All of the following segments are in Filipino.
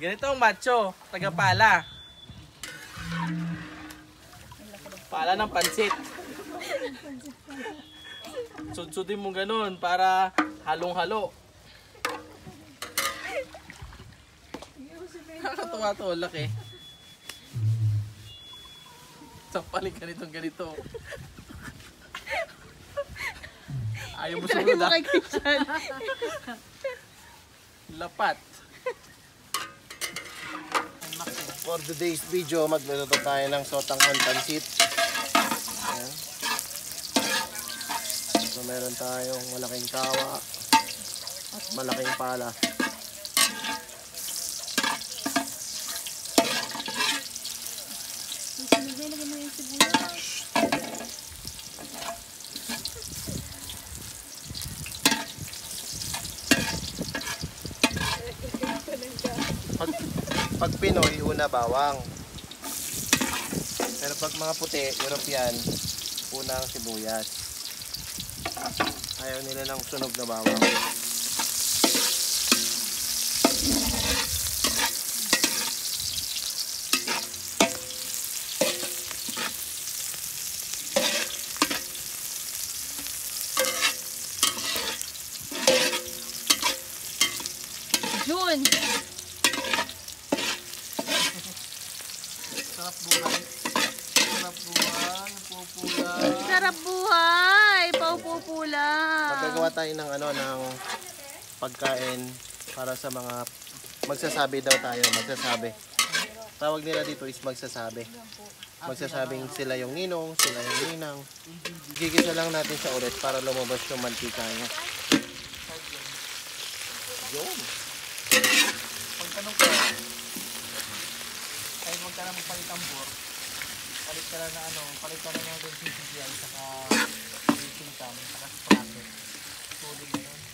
Ganito ang macho, taga-pala. Pala ng pansit. Sudsudin mo ganun para halong-halo. Nakakatuwa to, laki. Sampalin ka nitong ganito. Ayaw mo sumunod ah. Lapat. For today's video, magluluto tayo ng sotanghon pansit. Ayan. So meron tayong malaking kawa at malaking pala. Pag Pinoy, una bawang. Pero pag mga puti, European, unang sibuyas. Ayaw nila ng sunog na bawang. Jun! Sarap buhay. Sarap buhay. Pupula. Sarap buhay! Paupupula! Magagawa tayo ng ng pagkain para sa mga magsasabi daw tayo, magsasabi. Tawag nila dito is magsasabi. Magsasabing sila yung ninong, sila yung ninang. Gigisa lang natin siya ulit para lumabas yung mantika niya. Yun. Pagtanong ko, kahit huwag ka na magpalit ang bor, palit ka lang na palit ka lang ng CCTI, saka racing cam, saka sprocket. Sulit na yun.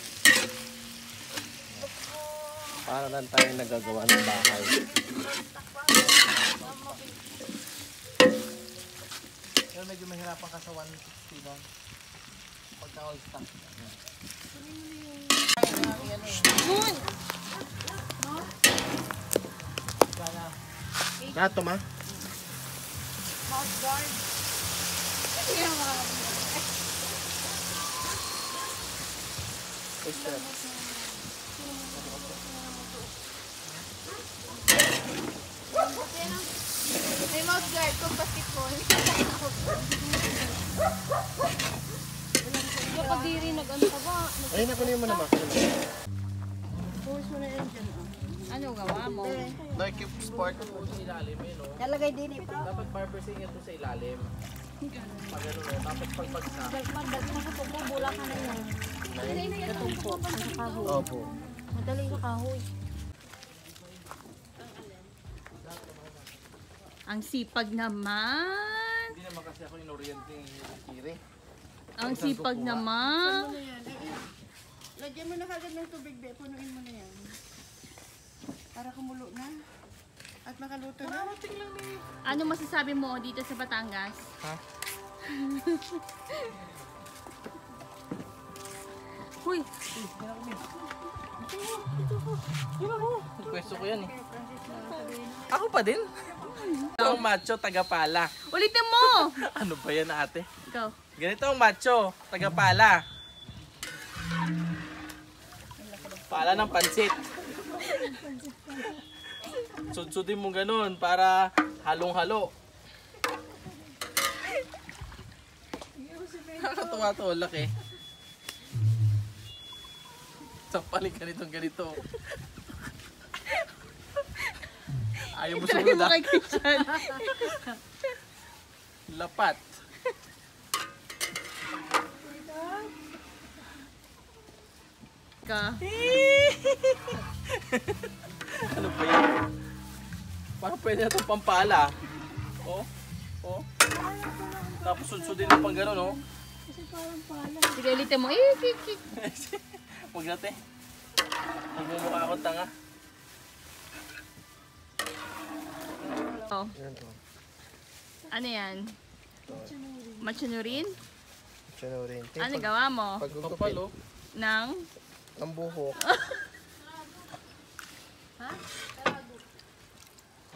Para lang tayo nagagawa ng bahay. Pero medyo mahirapan ka sa 160 lang. Pagka all stock. Jun! Gato ma? Mouth guard. May mouth guard kung basketball. Kapag di rin nag-ano ka ba? Ay, nakunin mo naman. Push mo na yun dyan. Ano gawa mo? Nike Sport. Sa ilalim eh, no? Nalagay din ito. Dapat barber singer to sa ilalim. Pag ano, tapos pagbagsak. Magdagi na sa tubo, bula ka na yun. Katungko, sa kahoy. Opo. Madali sa kahoy. Ang sipag naman. Hindi naman kasi ako inorient yung kiri. Ang sipag naman. Lagyan mo na kagad ng tubig, be. Punuin mo na yan. Para kumulo na. At makaluto na. Ano masasabi mo dito sa Batangas? Ha? Huy! Pwesto ko yan eh. Ako pa din. Ito ang macho, taga-pala. Ulitin mo! Ano ba yan ate? Ikaw. Ganito ang macho, taga-pala. Pala ng pansit. Sudsudin mo ganun para halong-halo. Nakakatuwa to, laki. Sampalin ka nitong ganito. Ayaw mo sumunod ah. Lapat. Ka. Ano ba yan? Parang pwede na itong pampala. Oh, oh. Tapos sudsudin na pang gano'n, oh. Sige, ulitin mo. Huwag natin. Magmumukha akong tanga. Oh. Yan to. Ano yan? Machunurin? Sinurin. Ano gawa mo? Kapal, Pagugupit oh. Ng? ang buhok. Ha?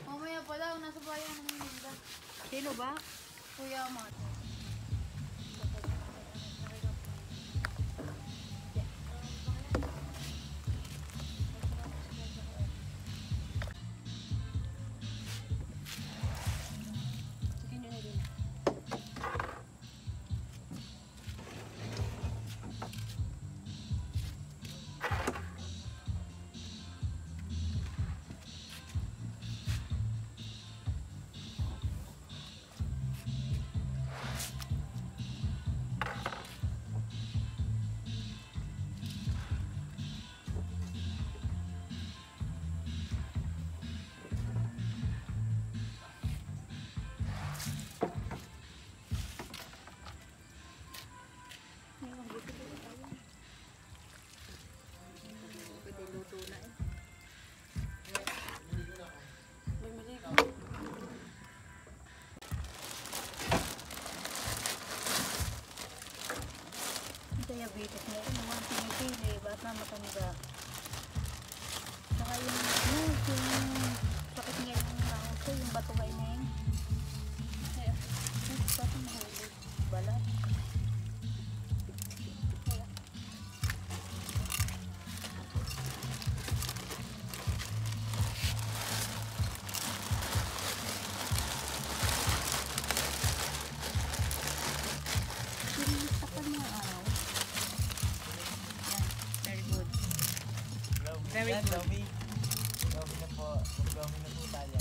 Mamaya pa daw, nasa bayan ng Minda. Sino ba? Kuya mo. Sige nyo na din. Pwede luto na eh. Bumili ko. Diabetes na yun, naman pinipili, ba't na matanda. Saka yung, yung sakit niya yung nangos yung bato ba na yun. Yung bato mahulog, balat. Yung tapan mo araw. Yan, very good. Very Yan, good. Lomi. Lomi na po. Lomi na po tayo.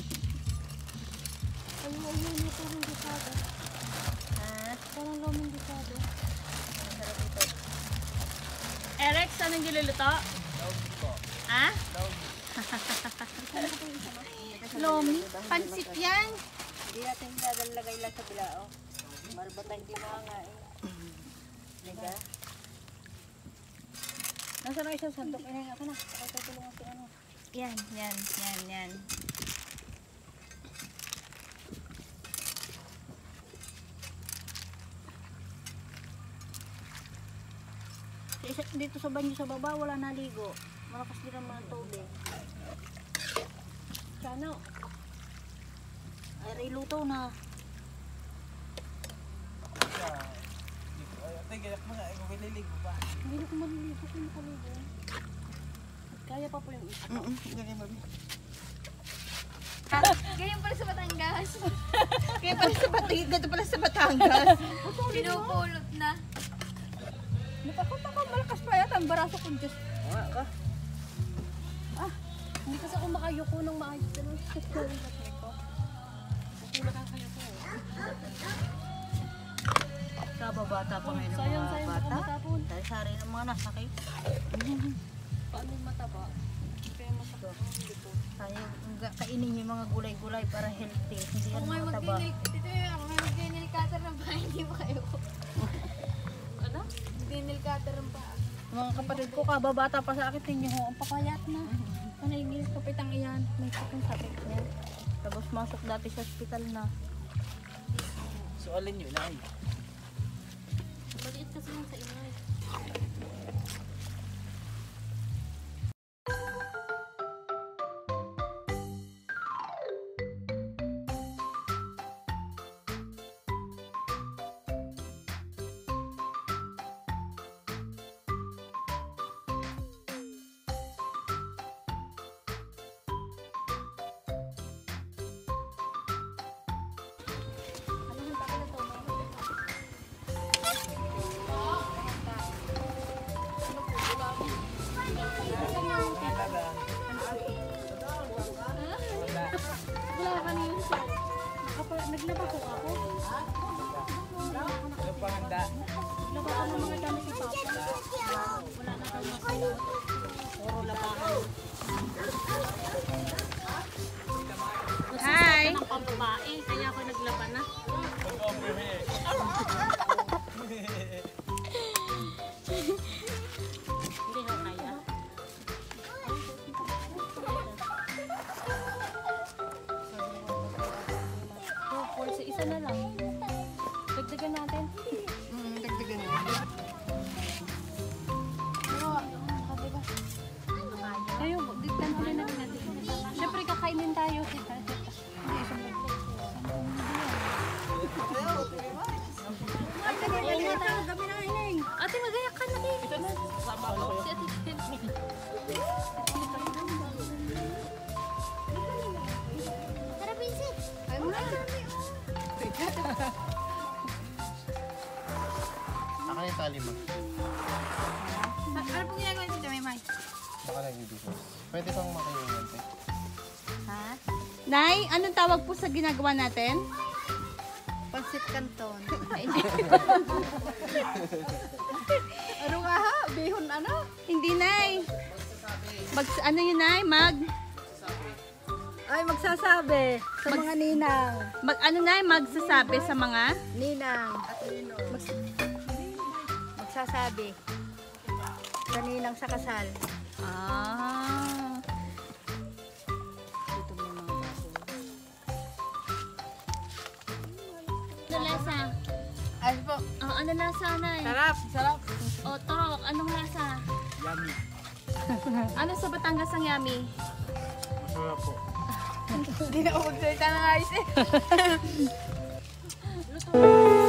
Ayun, yung parang disado. Ha? Parang loming disado. Ang sarap ito. Eric, saan ang giluluto? Lomi po. Ha? Lomi. Lomi? Pansit yan? Hindi natin lalagay lang sa bilao. Marabata hindi mga eh. Diga? Nasaan na isang sandok? Inahin ako na. Ako tutulungan si ano. Yan, yan, yan, yan. Dito sa banyo sa baba, wala naligo. Malakas din ang mga tubig. Sana. Ay, luto na. Ate, gayak mo nga. Ikaw kililigo ba? Hindi na ko maliligo kung nakaligo. Kaya pa po yung isa. Ganyan ba? Ganyan pala sa Batangas. Kaya pala sa Batangas, ganito pala sa Batangas. Pinupulot na. Nakakunta ko, malakas pa yata ang baraso ko, Diyos. Nga ka. Hindi kasi ako makayuko ng maayos. Ano? Kababata pa ngayon ng Sayang, mga sayang bata. baka matapon. Dahil sari ng mga nasakit. Paano yung mataba? Kaya masakit ang luto. Sayang, kainin yung mga gulay-gulay para healthy. Hindi Ako yan ngayon mga taba. ako ngayon mag-nail cutter ng paa, hindi ba kayo? Ano? Mag-nail cutter ng paa. Mga kapatid ko, kababata pa sa akin, tingin ho, Ang papayat na. Ano yung kapitang iyan? May sakit niya. tapos masok dati sa ospital na. So, alin yun ay? Maliit kasi lang sa inyo eh. Ano yung takot ito? Kami na ining. Ate, magayak ka na eh. Ito na. Si Ate Ken. Tara, Vincent. Ay, muna kami. Saka yung tali mo. Ano pong ginagawa dito, Maymay? Baka nag-business. Pwede kang makinig. Ha? Nay, anong tawag po sa ginagawa natin? Pansit Canton. Ay, hindi. Ano nga ha? Bihon ano? Hindi, Nay. Ano yun, Nay? Ay, magsasabi sa mga ninang. Ano, Nay? Magsasabi sa mga... Ninang. Magsasabi. Sa ninang sa kasal. Ah. Dito may mga baso. Ano lasa? Ay po. Oh, ano lasa, Nay? Sarap. Sarap. O, Torok, anong lasa? Yummy. Ano sa Batangas ang yummy? Masarap po. Hindi na ako magsalita ng ayos eh.